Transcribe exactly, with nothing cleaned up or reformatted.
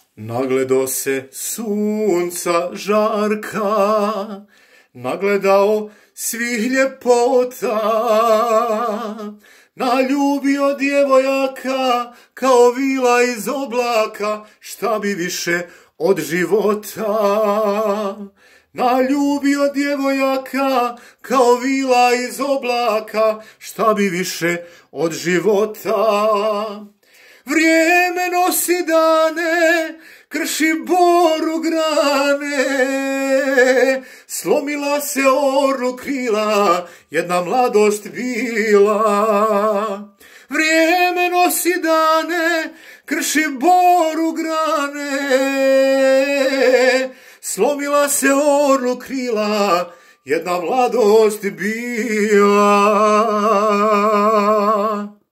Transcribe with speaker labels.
Speaker 1: Nagledao se sunca žarka, nagledao svih ljepota, naljubio djevojaka kao vila iz oblaka, šta bi više od života. Naljubio djevojaka kao vila iz oblaka, šta bi više od života. Vrijeme nosi dane, krši boru grane, slomila se orlu krila, jedna mladost bila. Vrijeme nosi dane, krši boru grane, slomila se orlu krila, jedna mladost bila.